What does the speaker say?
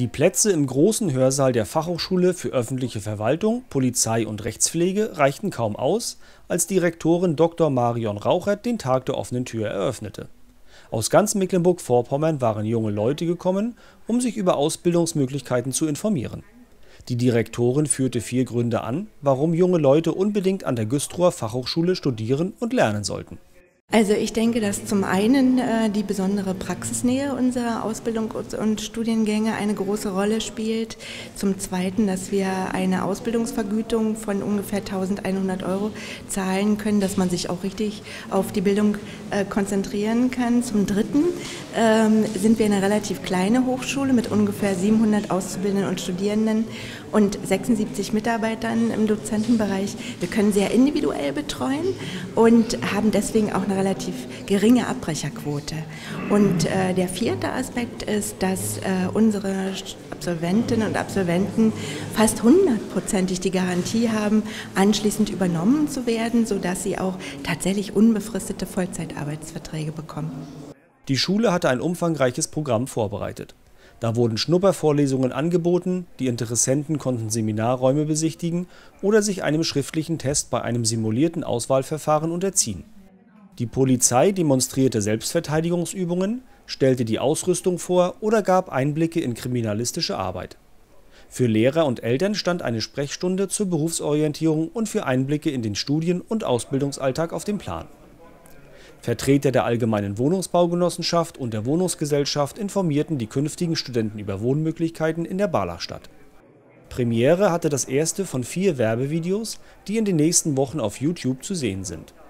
Die Plätze im großen Hörsaal der Fachhochschule für öffentliche Verwaltung, Polizei und Rechtspflege reichten kaum aus, als Direktorin Dr. Marion Rauchert den Tag der offenen Tür eröffnete. Aus ganz Mecklenburg-Vorpommern waren junge Leute gekommen, um sich über Ausbildungsmöglichkeiten zu informieren. Die Direktorin führte 4 Gründe an, warum junge Leute unbedingt an der Güstrower Fachhochschule studieren und lernen sollten. Also ich denke, dass zum einen die besondere Praxisnähe unserer Ausbildung und Studiengänge eine große Rolle spielt. Zum zweiten, dass wir eine Ausbildungsvergütung von ungefähr 1.100 € zahlen können, dass man sich auch richtig auf die Bildung konzentrieren kann. Zum dritten sind wir eine relativ kleine Hochschule mit ungefähr 700 Auszubildenden und Studierenden und 76 Mitarbeitern im Dozentenbereich. Wir können sehr individuell betreuen und haben deswegen auch eine relativ geringe Abbrecherquote. Und der vierte Aspekt ist, dass unsere Absolventinnen und Absolventen fast 100%ig die Garantie haben, anschließend übernommen zu werden, sodass sie auch tatsächlich unbefristete Vollzeitarbeitsverträge bekommen. Die Schule hatte ein umfangreiches Programm vorbereitet. Da wurden Schnuppervorlesungen angeboten, die Interessenten konnten Seminarräume besichtigen oder sich einem schriftlichen Test bei einem simulierten Auswahlverfahren unterziehen. Die Polizei demonstrierte Selbstverteidigungsübungen, stellte die Ausrüstung vor oder gab Einblicke in kriminalistische Arbeit. Für Lehrer und Eltern stand eine Sprechstunde zur Berufsorientierung und für Einblicke in den Studien- und Ausbildungsalltag auf dem Plan. Vertreter der Allgemeinen Wohnungsbaugenossenschaft und der Wohnungsgesellschaft informierten die künftigen Studenten über Wohnmöglichkeiten in der Barlachstadt. Premiere hatte das erste von 4 Werbevideos, die in den nächsten Wochen auf YouTube zu sehen sind.